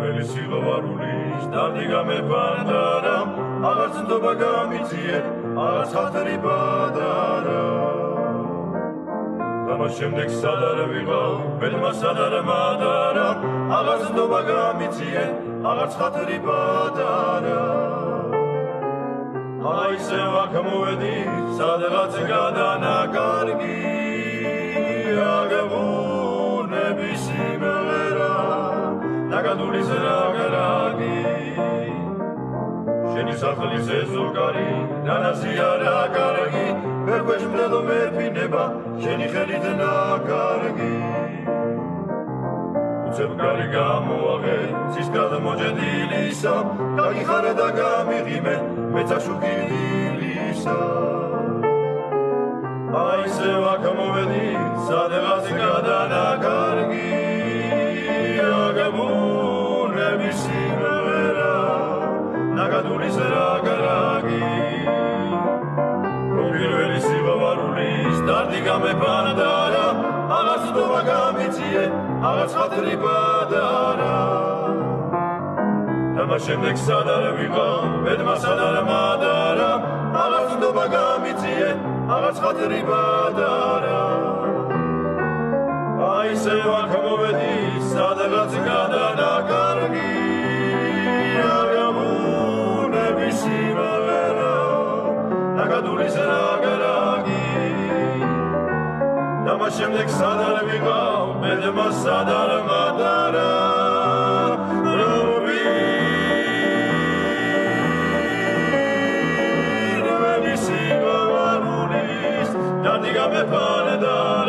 პირველი სილოვარულის დარდი გამეფანდარა აღარც ნდობა გამიწიე აღარც ხათრი ბადარა ამას შემდეგ სადარ ვიყავ ბედმა სადარ მადარა აღარც ნდობა გამიწიე აღარც ხათრი ბადარა აი ისევ აქ მოვედი სადღაც გადანაკარგი აგებუნები სიმღერა ნაგადულის რაგრაგი შენი სახლის ეზოგარი დანაზიარა კარგი ვერ გვეშმდელო მეფინება შენი ხელით ნაკარგი უცებ კარი გამოაღე ცისკრად მოჯედილისა გაგიხარე და გამიღიმე მეცა შუქილისა აი ისევ აქ მოვედი სადღაც გადანაკარგი აგებუნები სიმღერა ნაგადულის რაგრაგი პირველი სილოვარულის დარდი გამეფანდარა აღარც ნდობა გამიწიე აღარც ხათრი ბადარა ამას შემდეგ სადარ ვიყავ ბედმა სადარ მადარა აღარც ნდობა გამიწიე აღარც ხათრი ბადარა აი ისევ აქ მოვედი სადღაც გადანაკარგი აგებუნები სიმღერა ნაგადულის რაგრაგი ამას შემდეგ სადარ ვიყავ ბედმა სადარ მადარა Dadi game pane da